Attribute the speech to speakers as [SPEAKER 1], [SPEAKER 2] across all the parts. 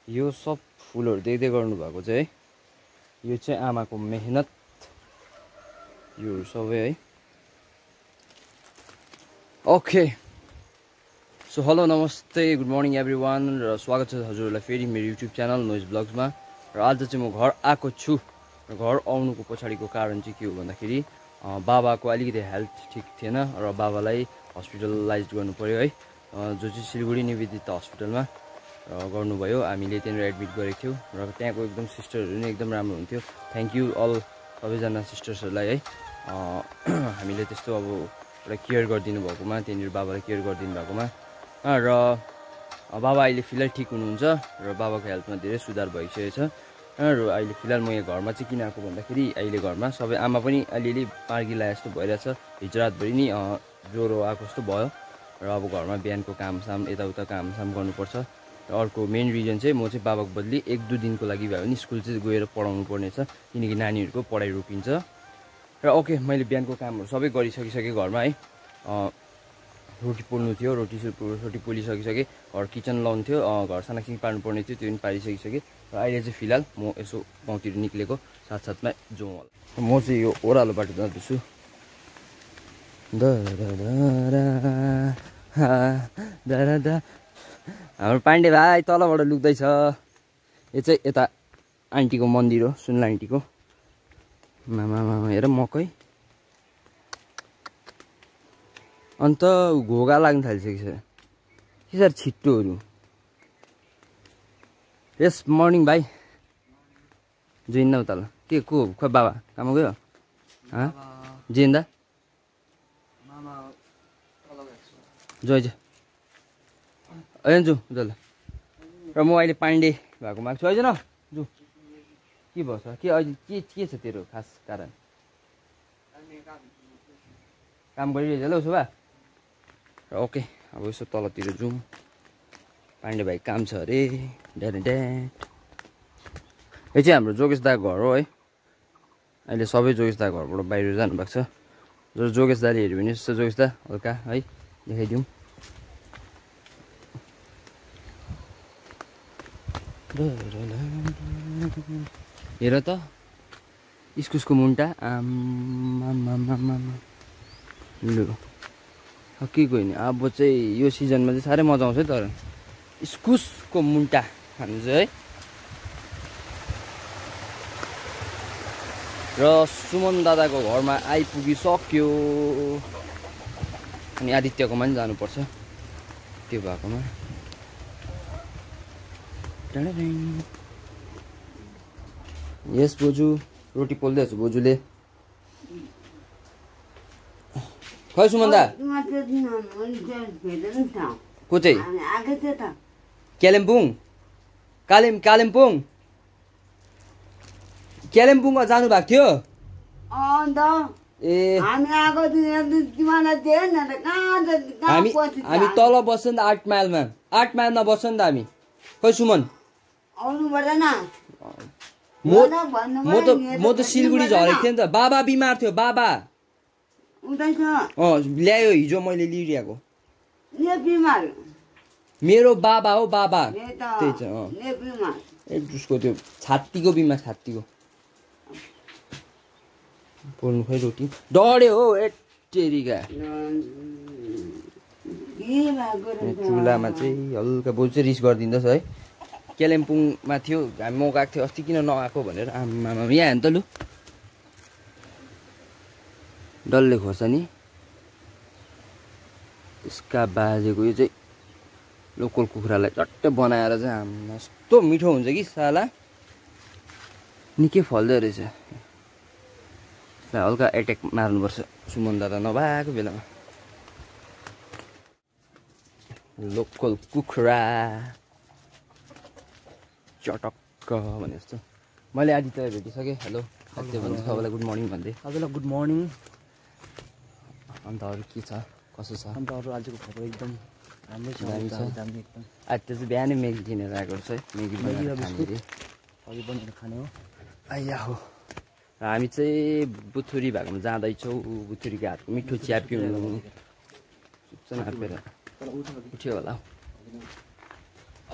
[SPEAKER 1] यो सब फुलहरु देख्दै गर्नु भएको चाहिँ है यो चाहिँ आमाको मेहनत यो सबै है ओके सो हेलो नमस्ते गुड मर्निङ एभ्रीवान र स्वागत छ हजुरहरुलाई फेरि मेरो युट्युब च्यानल नोइज ब्लग्समा र आज चाहिँ म घर आएको छु र घर आउनुको पछाडिको कारण चाहिँ के हो भन्दाखेरि बाबाको अलिकति हेल्थ ठीक थिएन र बाबालाई हस्पिटलाइज गर्नु पर्यो है जो चाहिँ सिलगढी निवेदिता हस्पिटलमा गर्नुभयो हामीले त्यहाँनिर एडमिट गरेको थियौँ र त्यहाँको एकदम सिस्टरहरू नि एकदम राम्रो हुन्थ्यो थ्याङ्क यू अल सबैजना सिस्टर्सहरूलाई है हामीले त्यस्तो अब एउटा केयर गरिदिनु भएकोमा त्यहाँनिर बाबालाई केयर गरिदिनु भएकोमा र बाबा अहिले फिलहाल ठिक हुनुहुन्छ र बाबाको हेल्थमा धेरै सुधार भइसकेको छ र अहिले फिलहाल म यहाँ घरमा चाहिँ किन आएको भन्दाखेरि अहिले घरमा सबै आमा पनि अलिअलि पार्की लाए जस्तो भइरहेछ हिजो रातभरि नि ज्वरो आएको जस्तो भयो र अब घरमा बिहानको कामसाम यताउता कामसाम गर्नुपर्छ र अर्को मेन रिजन चाहिँ म चाहिँ बाबाको बदली 1-2 दिनको लागि भए पनि स्कुल चाहिँ गएर पढाउनु पर्नेछ किनकि नानीहरूको पढाइ रोकिन्छ र ओके मैले बिहानको कामहरू सबै गरिसकिसकेँ घरमा है रोटी पोल्नु थियो रोटी पोलिसकिसकेँ घर किचन लाउनु थियो घर सानासिङ पार्नुपर्ने थियो त्यो पनि पारिसकिसकेँ र अहिले चाहिँ फिलहाल म यसो गाउँतिर निक्लेको साथसाथमा जाउँ म चाहिँ यो ओह्रालो बाटो जाँदैछु हाम्रो पाण्डे भाइ तलबाट लुक्दैछ यो चाहिँ यता आन्टीको मन्दिर हो सुनला आन्टीको मामा हेर मकै अन्त घोगा लाग्न थालिसकेको छ के साह्रो छिट्टोहरू यस मर्निङ भाइ जिन्दा उता ल के को खोइ बाबा काम गयो जिन्दा जय जय अहिले जाउँ ल र म अहिले पाण्डे भएको माग्छु अहिले न जाउँ के भयो सर के अहिले के छ तेरो खास कारण काम गरिरहेछ ल उसो भए र ओके अब यसो तलतिर जाउँ पाण्डे भाइ काम छ अरे ड्याड यो चाहिँ हाम्रो जोगेश दा घर हो है अहिले सबै जोगेश दा घरबाट बाहिर जानुभएको छ जो जोगेश दाले हेऱ्यो भने जस्तो जोगेश दा हल्का है देखाइदिउँ हेर त इस्कुसको मुन्टा लु के गयो नि अब चाहिँ यो सिजनमा चाहिँ साह्रै मजा आउँछ है तर इस्कुसको मुन्टा खानु चाहिँ है र सुमन दादाको घरमा आइपुगिसक्यो अनि आदित्यकोमा पनि जानुपर्छ त्यो भएकोमा यस बोजू रोटी पोल्दैछ बोजूले खै सुमन दा को चाहिँ कालिम्पोङ कालिम्पोङमा जानु भएको थियो ए हामी तल बस्छ नि त 8 माइलमा 8 माइलमा बस्छ नि त हामी खै सुमन म त सिलगढी झरेको थिएँ नि त बाबा बिमार थियो बाबा ल्यायो हिजो मैले लिइरहेको मेरो बाबा हो बाबा त्यही छ उसको त्यो छातीको बिमार छातीको पोल्नु खै रोटी डढ्यो हो एटेरिका चुलामा चाहिँ हल्का बोजू चाहिँ रिस गरिदिँदैछ है कालिम्पोङमा थियो हामी म गएको थियो अस्ति किन नआएको भनेर आमा यहाँ हेर्नु त लु डल्ले खोर्सानी त्यसका बाजेको यो चाहिँ लोकल कुखुरालाई चट्टै बनाएर चाहिँ आमा यस्तो मिठो हुन्छ कि साला निकै फल्दो रहेछ हल्का एट्याक मार्नुपर्छ सुमन दादा नभएको बेलामा लोकल कुखुरा चटक्क भने जस्तो मैले आदित्यलाई भेटिसकेँ हेलो आदित्य भन्छ सबैलाई गुड मर्निङ भन्दै
[SPEAKER 2] सबैलाई गुड मर्निङ
[SPEAKER 1] अन्त अरू के छ कसो छ
[SPEAKER 2] अन्त अरू आजको खबर एकदम राम्रै छ
[SPEAKER 1] आदित्य चाहिँ बिहानै म्यागी किनेर आएको रहेछ है म्यागी
[SPEAKER 2] बनाएर खाने हो
[SPEAKER 1] आइया हो र हामी चाहिँ बुथुरी भएकोमा जाँदैछौँ बुथुरीको हातको मिठो चिया पिउनु उठ्यो होला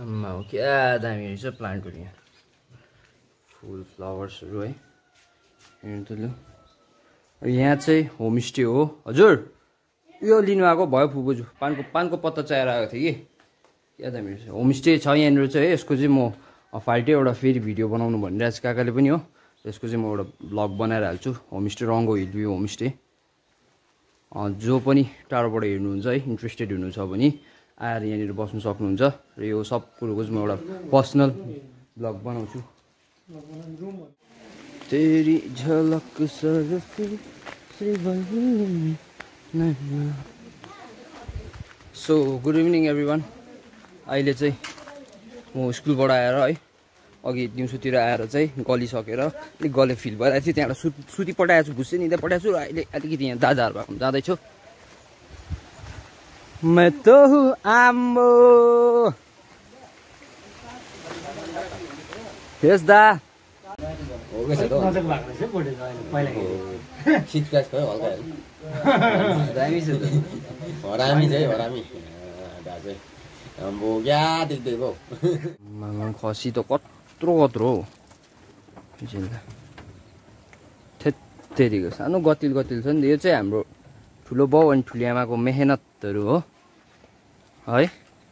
[SPEAKER 1] आम्मा हो क्या दामी रहेछ प्लान्टहरू यहाँ फुल फ्लावर्सहरू है हेर्नु त लु यहाँ चाहिँ होमस्टे हो हजुर यो लिनु आएको भयो फुपूजु पानको पत्ता चाहिएर आएको थिएँ कि क्या दामी रहेछ होमस्टे छ यहाँनिर चाहिँ है यसको चाहिँ म फाल्टै एउटा फेरि भिडियो बनाउनु भनिरहेको छु काकाले पनि हो यसको चाहिँ म एउटा ब्लग बनाएर हाल्छु homestay Rango hill view homestay जो पनि टाढोबाट हेर्नुहुन्छ है इन्ट्रेस्टेड हुनुहुन्छ भने आएर यहाँनिर बस्नु सक्नुहुन्छ र यो सब कुरोको चाहिँ म एउटा पर्सनल ब्लग बनाउँछु तेरी झलक सो गुड इभिनिङ एभ्रिवान अहिले चाहिँ म स्कुलबाट आएर है अघि दिउँसोतिर आएर चाहिँ गलिसकेर अलिक गले फिल भइरहेको थियो त्यहाँबाट सुती पठाएको छु घुस्से निदा पठाएको छु अहिले अलिकति यहाँ दादाहरू भएको जाँदैछु मैं तो हूँ आम्बो यस दा खसी त कत्रो कत्रो हो थेत्तेरीको सानो गतिल छ नि यो चाहिँ हाम्रो ठुलो बाउ अनि ठुली आमाको मेहनतहरू हो है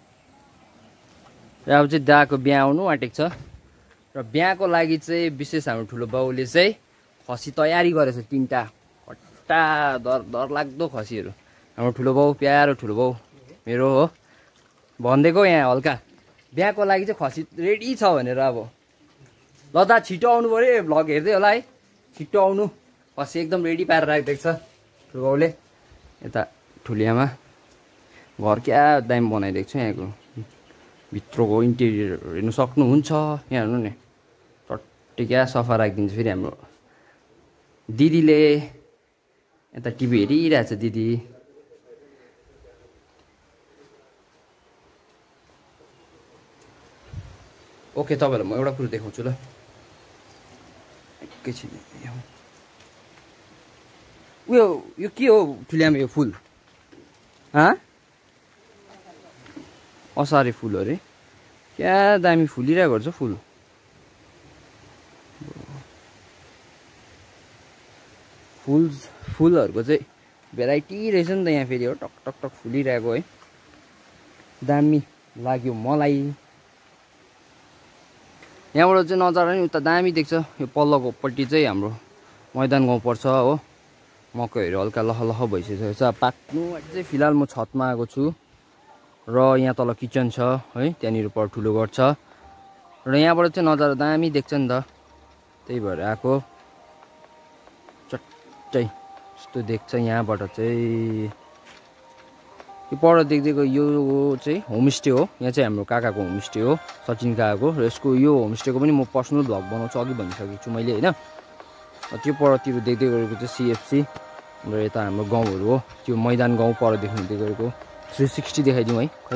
[SPEAKER 1] र अब चाहिँ दाको बिहा आउनु आँटेको छ र बिहाको लागि चाहिँ विशेष हाम्रो ठुलो बाउले चाहिँ खसी तयारी गरेछ 3टा हट्टा डर लाग्दो खसीहरू हाम्रो ठुलो बाउ प्यारो ठुलो बाउ मेरो हो भनिदिएको यहाँ हल्का बिहाको लागि चाहिँ खसी रेडी छ भनेर अब ल दा छिटो आउनु पऱ्यो भ्लग हेर्दै होला है छिटो आउनु खसी एकदम रेडी पारेर राखिदिएको छ ठुलो बाउले यता ठुली आमा घर क्या दामी बनाइदिएको छ यहाँको भित्रको इन्टेरियर हेर्नु सक्नुहुन्छ यहाँ हेर्नु नि टट्टी क्या सफा राखिदिन्छ फेरि हाम्रो दिदीले यता टिभी हेरिरहेछ दिदी ओके तपाईँहरूलाई म एउटा कुरो देखाउँछु ल एकैछिन उयो यो के हो ठुल्यामा यो फुल असारे फुल अरे क्या दामी फुलिरहेको छ फुल फुलहरूको चाहिँ भेराइटी रहेछ नि त यहाँ फेरि हो टक टक टक फुलिरहेको है दामी लाग्यो मलाई यहाँबाट चाहिँ नजारा नि उता दामी देख्छ यो पल्लोकोपट्टि चाहिँ हाम्रो मैदान गाउँ पर्छ हो मकैहरू हल्का लह भइसकेको छ पाक्नु चाहिँ फिलहाल म छतमा आएको छु र यहाँ तल किचन छ है त्यहाँनिर पर ठुलो घर छ र यहाँबाट चाहिँ नजारा दामी देख्छ नि त त्यही भएर आएको चट्टै यस्तो देख्छ यहाँबाट चाहिँ यो पर देख्देको यो चाहिँ होमस्टे हो यहाँ चाहिँ हाम्रो काकाको होमस्टे हो सचिन काकाको र यसको यो होमस्टेको पनि म पर्सनल भ्लग बनाउँछु अघि भनिसकेको छु मैले होइन त्यो परतिर देख्दै गरेको चाहिँ सिएफसी र यता हाम्रो गाउँहरू हो त्यो मैदान गाउँ पर देख्नु गरेको 360 देखाइदिउँ है खै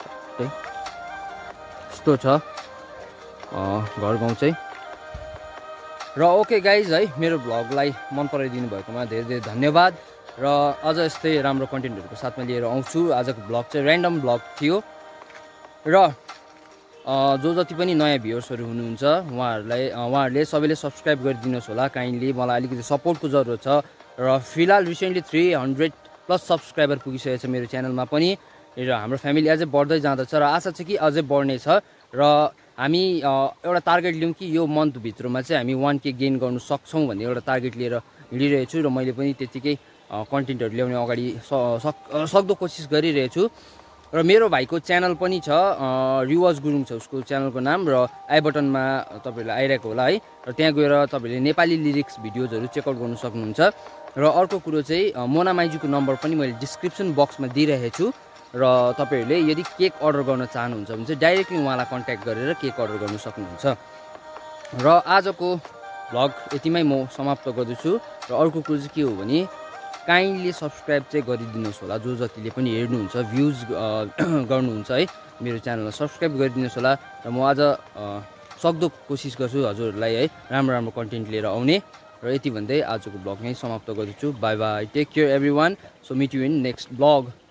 [SPEAKER 1] यस्तो छ घर गाउँ चाहिँ र ओके गाइज है मेरो भ्लगलाई मन पराइदिनु भएकोमा धेरै धेरै धन्यवाद र अझ यस्तै राम्रो कन्टेन्टहरूको साथमा लिएर आउँछु आजको भ्लग चाहिँ ऱ्यान्डम भ्लग थियो र जो जति पनि नयाँ भ्युअर्सहरू हुनुहुन्छ उहाँहरूले सबैले सब्सक्राइब गरिदिनुहोस् होला काइन्डली मलाई अलिकति सपोर्टको जरुरत छ र फिलहाल रिसेन्टली 300+ सब्सक्राइबर पुगिसकेको छ मेरो च्यानलमा पनि र हाम्रो फ्यामिली अझै बढ्दै जाँदछ र आशा छ कि अझै बढ्ने छ र हामी एउटा टार्गेट लियौँ कि यो मन्थभित्रमा चाहिँ हामी 1K गेन गर्नु सक्छौँ भन्ने एउटा टार्गेट लिएर हिँडिरहेको छु र मैले पनि त्यतिकै कन्टेन्टहरू ल्याउने अगाडि सक्दो कोसिस गरिरहेछु र मेरो भाइको च्यानल पनि छ रिवाज गुरुङ छ उसको च्यानलको नाम र आई बटनमा तपाईँहरूलाई आइरहेको होला है र त्यहाँ गएर तपाईँहरूले नेपाली लिरिक्स भिडियोजहरू चेकआउट गर्नु सक्नुहुन्छ र अर्को कुरो चाहिँ मोना माइजूको नम्बर पनि मैले डिस्क्रिप्सन बक्समा दिइरहेको छु र तपाईँहरूले यदि केक अर्डर गर्न चाहनुहुन्छ भने चाहिँ डाइरेक्टली उहाँलाई कन्ट्याक्ट गरेर केक अर्डर गर्नु सक्नुहुन्छ र आजको भ्लग यतिमै म समाप्त गर्दछु र अर्को कुरो चाहिँ के हो भने काइन्डली सब्सक्राइब चाहिँ गरिदिनुहोस् होला जो जतिले पनि हेर्नुहुन्छ भ्युज गर्नुहुन्छ है मेरो च्यानललाई सब्सक्राइब गरिदिनुहोस् होला र म आज सक्दो कोसिस गर्छु हजुरहरूलाई है राम्रो कन्टेन्ट लिएर आउने र यति भन्दै आजको भ्लग नै समाप्त गर्दछु bye bye take care everyone so meet you in next vlog